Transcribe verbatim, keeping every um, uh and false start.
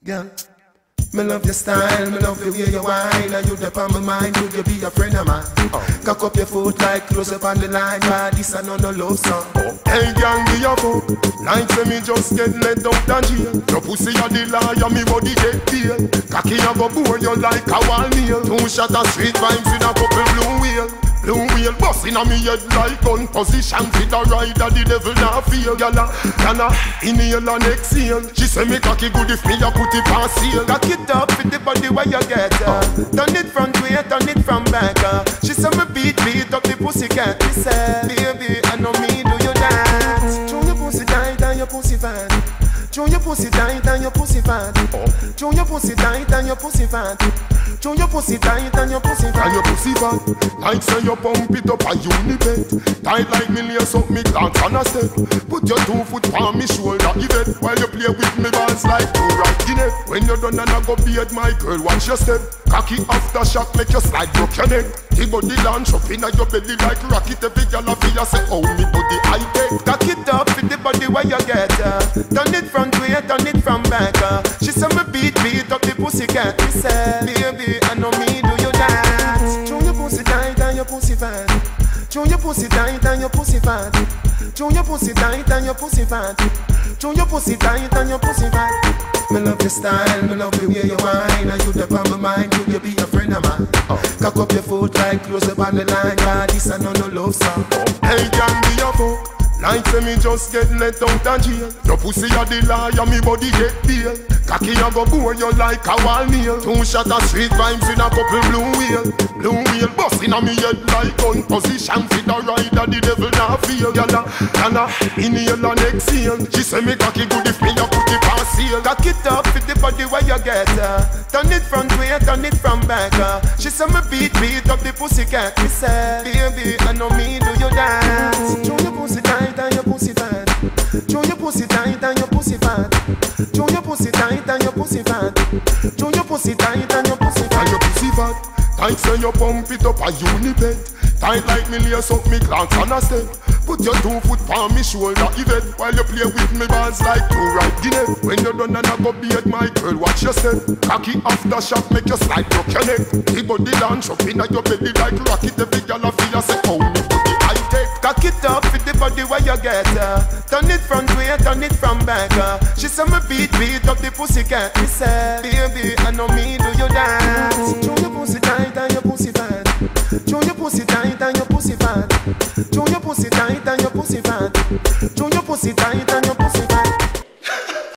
Girl, me love your style, me love the way you whine. And you dep on my mind, would you be a friend of mine? Oh. Cock up your foot like close up on the line, but this a no no love song. Oh. Hey gang, be a fuck, like say me just get let out and jail. Your pussy a the liar, me body get bail. Cocky a go bore you like a wall nail. Two shot of street vibes with a couple blue wheel. Blue wheel bustin' on me head like gun position. Fit a rider, the devil not feel. Gala, gala, inhale and exhale. She say me cocky good if me a put it on seal. Cock it up with the body where you get uh. Turn it front way, turn it from back uh. She say me beat, beat up the pussy cat. She say, baby, I know me do you dance. Show your pussy tight and your pussy fat. Show your pussy tight and your pussy fat. Show your pussy tight and your pussy fat. Show your pussy tight and your pussy fat. And your pussy fat, like say you pump it up a unibet. Tight like me lace up me dance on a step. Put your two foot on me shoulder, give it. While you play with me balls like two right in it. When you're done and I go beard my girl, watch your step. Cocky after shock make you slide broke your neck. The body launch up in your belly like rocket. Every girl a feel say, oh me body high tech. Cock it up with the body where you get uh. Turn it front way, turn it from back uh. She say me beat, beat up the pussy cat. She say, baby, I know me do you dance. Show your pussy tight and your pussy fat. Show your pussy tight and your pussy fat. Show your pussy tight and your pussy fat. Show your pussy tight and your pussy fat. Me love your style, me love the way you whine. And you dep on my mind, could you be a friend of mine? Oh. Cock up your foot like close up on the line, but this a no no love song. Hey, can be a fuck, like say me just get let out and jail. Your pussy a the liar, me body get bail. Cocky a go bore you like a wall nail. Two shot of street vibes in a couple blue wheel. Blue wheel bustin' on me head like gun position. Fit a rider, the devil not feel. Gala, gala, inhale and exhale. She say me cocky good if me a put it on seal. Cock it up with the body where you get uh. Turn it front way, turn it from back uh. She say me beat, beat up the pussy cat. She say, baby, I know me do you dance. Show your pussy tight and your pussy fat. Show your pussy tight and your pussy fat. Show your pussy tight and your pussy fat. Show your pussy tight and your pussy fat. And your pussy fat, tight say you pump it up a unibet. Tight like me lace up me glance on a step. Put your two foot on me shoulder, give it. While you play with me balls like two right guinea. When you're done and I go beard my girl, watch your step. Cocky after shock make you slide broke your neck. The body launch up in your belly like rocket. Every girl a feel say, oh me body high tech. Cock it up with the body where you get uh. Turn it front way, turn it from back uh. She say me beat, beat up the pussy cat. She say, baby, I know me do you dance. Show your pussy tight and your pussy fat. Show your pussy tight and your pussy fat. Show your pussy tight and your pussy fat. Show your pussy tight and your pussy fat.